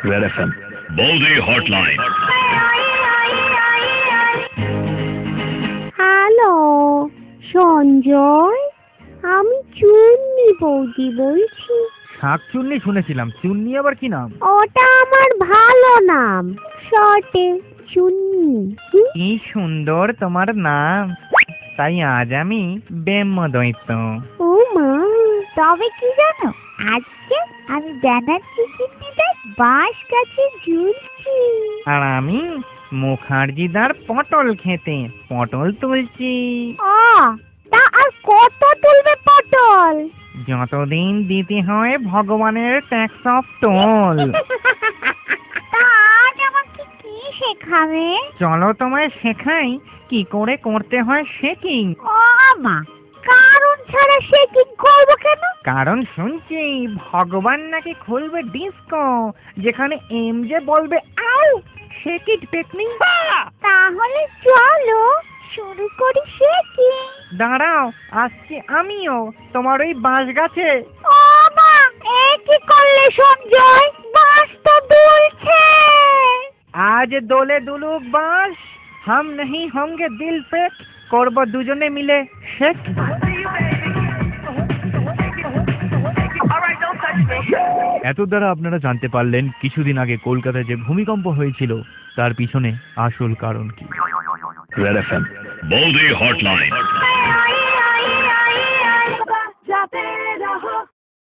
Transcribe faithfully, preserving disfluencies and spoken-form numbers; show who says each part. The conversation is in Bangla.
Speaker 1: রেড এফ এম বৌদি হটলাইন।
Speaker 2: হ্যালো সঞ্জয়, আমি চুন্নি বৌদি বলছি।
Speaker 3: শাক চুন্নি শুনেছিলাম, চুন্নি আবার কি নাম?
Speaker 2: ওটা আমার ভালো নাম, শর্টে চুন্নি।
Speaker 3: কি সুন্দর তোমার নাম, তাই আজ আমি ব্রহ্মদৈত্য।
Speaker 2: ও মা, তবে কি জানো, আজকে আমি ব্যানার্জি চিন্নিদার বাঁশ গাছে ঝুলছি।
Speaker 3: আর আমি মুখার্জিদার পটল খেতে পটল তুলছি।
Speaker 2: ও, তা আর কত তুলবে পটল?
Speaker 3: যতদিন দিতে হয় ভগবানের ট্যাক্স অফ টোল।
Speaker 2: তা আজ আমাকে কি শেখাবে?
Speaker 3: চলো তোমায় শেখাই কি করে করতে হয় শেকিং।
Speaker 2: ও মা, কারণ ছাড়া শেকিং করবো কেন?
Speaker 3: কারণ শুনছি ভগবান নাকি খুলবে ডিস্কো, যেখানে এম যে বলবে আউ শেকিট টেকনিক।
Speaker 2: তাহলে চলো শুরু করি শেকিং।
Speaker 3: দাঁড়াও, আসছি আমিও তোমার ওই বাঁশ গাছে।
Speaker 2: ও মা, এ কি করলে সঞ্জয়? বাঁশ তো দুলছে।
Speaker 3: আজ দোলে দুলুক বাঁশ, হাম नहीं होंगे दिल पे, করব দুজনে মিলে শেক।
Speaker 4: এত দ্বারা আপনারা জানতে পারলেন কিছুদিন আগে কলকাতায় যে ভূমিকম্প হয়েছিল তার পিছনে আসল কারণ কি।
Speaker 1: রেড এফ এম বৌদি হটলাইন।